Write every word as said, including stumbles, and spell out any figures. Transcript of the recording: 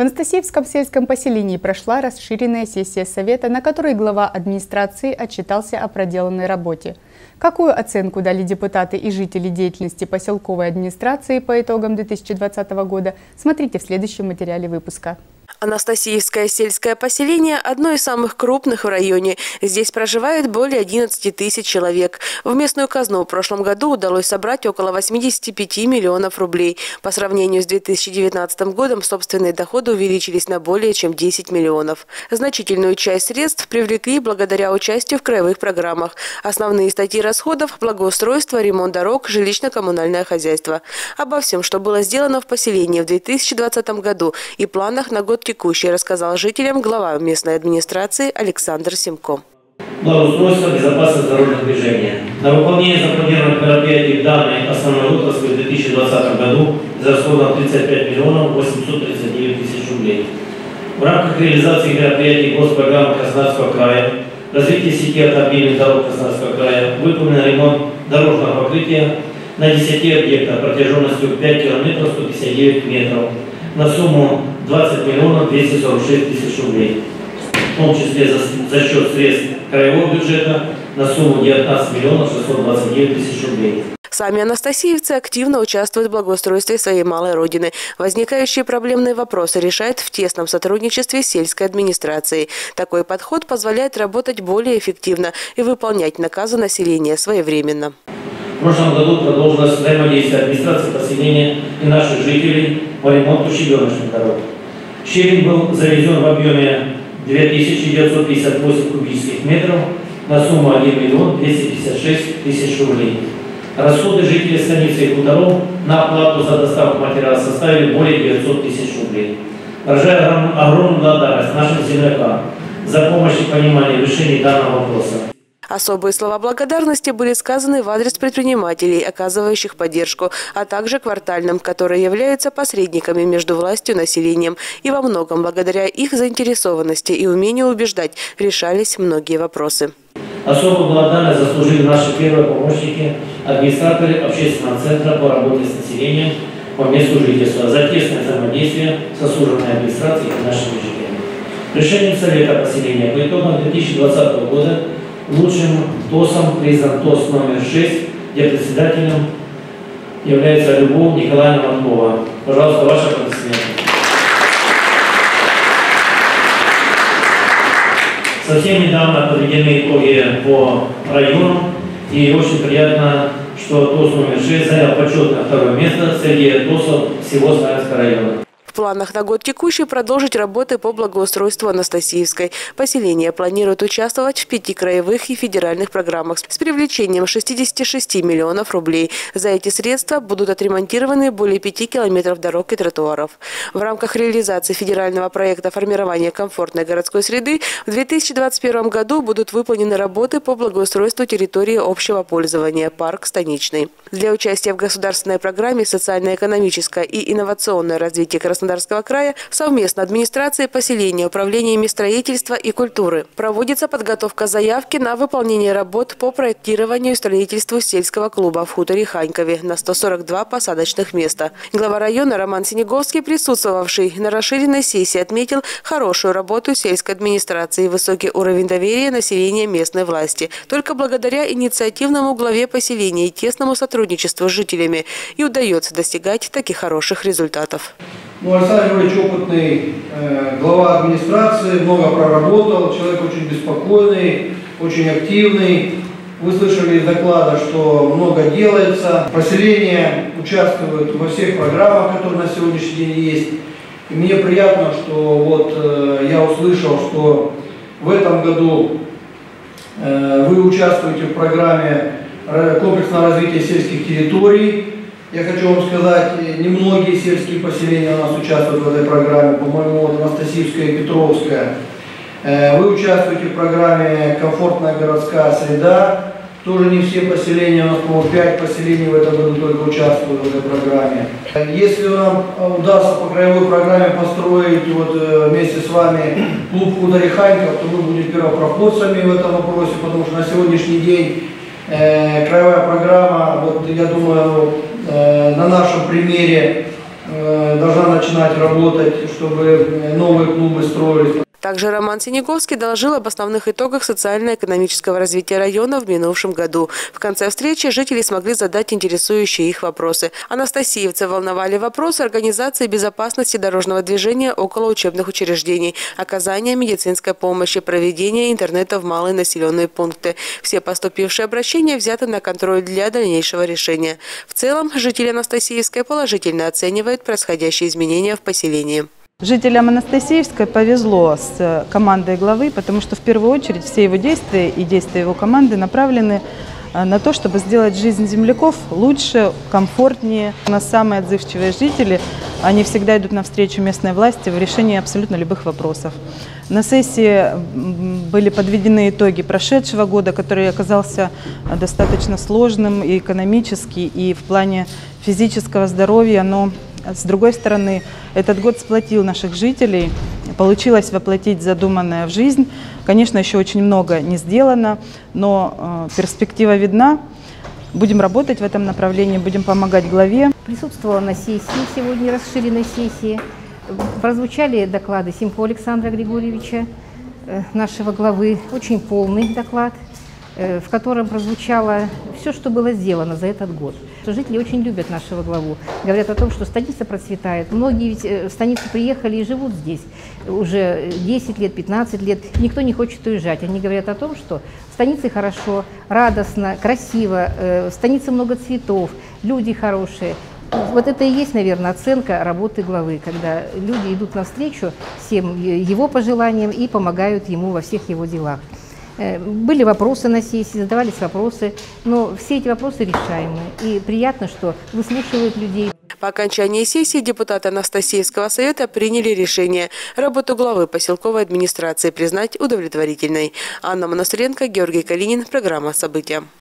Анастасиевском сельском поселении прошла расширенная сессия Совета, на которой глава администрации отчитался о проделанной работе. Какую оценку дали депутаты и жители деятельности поселковой администрации по итогам две тысячи двадцатого года, смотрите в следующем материале выпуска. Анастасиевское сельское поселение – одно из самых крупных в районе. Здесь проживает более одиннадцати тысяч человек. В местную казну в прошлом году удалось собрать около восьмидесяти пяти миллионов рублей. По сравнению с две тысячи девятнадцатым годом собственные доходы увеличились на более чем десять миллионов. Значительную часть средств привлекли благодаря участию в краевых программах. Основные статьи расходов – благоустройство, ремонт дорог, жилищно-коммунальное хозяйство. Обо всем, что было сделано в поселении в две тысячи двадцатом году и планах на год текущий, рассказал жителям глава местной администрации Александр Семко. Благоустройство, безопасность дорожного движения. На выполнение запланированных мероприятий в данной основной отрасли в две тысячи двадцатом году израсходовано тридцать пять миллионов восемьсот тридцать девять тысяч рублей. В рамках реализации мероприятий госпрограммы Краснодарского края, развитие сети автомобильных дорог Краснодарского края, выполнен ремонт дорожного покрытия на десяти объектах протяженностью пять километров сто пятьдесят девять метров на сумму двадцать миллионов двести сорок шесть тысяч рублей, в том числе за, за счет средств краевого бюджета на сумму девятнадцать миллионов шестьсот двадцать девять тысяч рублей. Сами анастасиевцы активно участвуют в благоустройстве своей малой родины. Возникающие проблемные вопросы решают в тесном сотрудничестве с сельской администрацией. Такой подход позволяет работать более эффективно и выполнять наказы населения своевременно. В прошлом году продолжилось взаимодействие администрации поселения и наших жителей по ремонту щебеночных дорог. Щебень был завезен в объеме две тысячи девятьсот пятьдесят восемь кубических метров на сумму один миллион двести пятьдесят шесть тысяч рублей. Расходы жителей станицы и хуторов на оплату за доставку материала составили более девятисот тысяч рублей. Выражаю огромную благодарность нашим землякам за помощь и понимание в решении данного вопроса. Особые слова благодарности были сказаны в адрес предпринимателей, оказывающих поддержку, а также квартальным, которые являются посредниками между властью и населением. И во многом благодаря их заинтересованности и умению убеждать решались многие вопросы. Особую благодарность заслужили наши первые помощники, администраторы общественного центра по работе с населением по месту жительства за тесное взаимодействие с осужденной администрацией и нашими жителями. Решением Совета поселения по итогам две тысячи двадцатого года лучшим ТОСом признан ТОС номер шесть, где председателем является Любовь Николаевна Маткова. Пожалуйста, ваши аплодисменты. Совсем недавно подведены итоги по районам, и очень приятно, что ТОС номер шесть занял почетное второе место среди ТОСов всего Славянского района. В планах на год текущий продолжить работы по благоустройству Анастасиевской. Поселение планирует участвовать в пяти краевых и федеральных программах с привлечением шестидесяти шести миллионов рублей. За эти средства будут отремонтированы более пяти километров дорог и тротуаров. В рамках реализации федерального проекта формирования комфортной городской среды в две тысячи двадцать первом году будут выполнены работы по благоустройству территории общего пользования «Парк Станичный». Для участия в государственной программе «Социально-экономическое и инновационное развитие Краснодарского края» совместно администрации поселения, управлениями строительства и культуры проводится подготовка заявки на выполнение работ по проектированию и строительству сельского клуба в хуторе Ханькове на сто сорок два посадочных места. Глава района Роман Синеговский, присутствовавший на расширенной сессии, отметил хорошую работу сельской администрации и высокий уровень доверия населения местной власти. Только благодаря инициативному главе поселения и тесному сотрудничеству с жителями и удается достигать таких хороших результатов. Ну, Александр Юрьевич опытный э, глава администрации, много проработал, человек очень беспокойный, очень активный. Вы слышали из доклада, что много делается. Поселение участвует во всех программах, которые на сегодняшний день есть. И мне приятно, что вот э, я услышал, что в этом году э, вы участвуете в программе комплексного развития сельских территорий. Я хочу вам сказать, немногие сельские поселения у нас участвуют в этой программе, по-моему, вот Анастасиевская и Петровская. Вы участвуете в программе «Комфортная городская среда». Тоже не все поселения, у нас, по-моему, пять поселений в этом году только участвуют в этой программе. Если нам удастся по краевой программе построить вот, вместе с вами клуб хуторе Ханьков, то мы будем первопроходцами в этом вопросе, потому что на сегодняшний день э, краевая программа, вот, я думаю, э, на нашем примере э, должна начинать работать, чтобы новые клубы строились. Также Роман Синеговский доложил об основных итогах социально-экономического развития района в минувшем году. В конце встречи жители смогли задать интересующие их вопросы. Анастасиевцы волновали вопросы организации безопасности дорожного движения около учебных учреждений, оказания медицинской помощи, проведения интернета в малые населенные пункты. Все поступившие обращения взяты на контроль для дальнейшего решения. В целом, жители Анастасиевской положительно оценивают происходящие изменения в поселении. Жителям Анастасиевской повезло с командой главы, потому что в первую очередь все его действия и действия его команды направлены на то, чтобы сделать жизнь земляков лучше, комфортнее. У нас самые отзывчивые жители, они всегда идут навстречу местной власти в решении абсолютно любых вопросов. На сессии были подведены итоги прошедшего года, который оказался достаточно сложным и экономически, и в плане физического здоровья, но с другой стороны, этот год сплотил наших жителей, получилось воплотить задуманное в жизнь. Конечно, еще очень много не сделано, но э, перспектива видна. Будем работать в этом направлении, будем помогать главе. Присутствовала на сессии сегодня, расширенной сессии. Прозвучали доклады Симко Александра Григорьевича, э, нашего главы, очень полный доклад, э, в котором прозвучало все, что было сделано за этот год. Жители очень любят нашего главу. Говорят о том, что станица процветает. Многие ведь в станицу приехали и живут здесь уже десять лет, пятнадцать лет. Никто не хочет уезжать. Они говорят о том, что в станице хорошо, радостно, красиво, в станице много цветов, люди хорошие. Вот это и есть, наверное, оценка работы главы, когда люди идут навстречу всем его пожеланиям и помогают ему во всех его делах. Были вопросы на сессии, задавались вопросы, но все эти вопросы решаемы. И приятно, что выслушивают людей. По окончании сессии депутаты Анастасиевского совета приняли решение работу главы поселковой администрации признать удовлетворительной. Анна Монастыренко, Георгий Калинин. Программа «События».